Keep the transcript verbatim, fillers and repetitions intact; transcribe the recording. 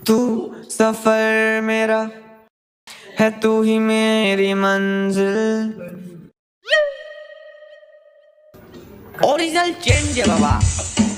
तू सफर मेरा है, तू ही मेरी मंजिल। ओरिजिनल चेंज है बाबा।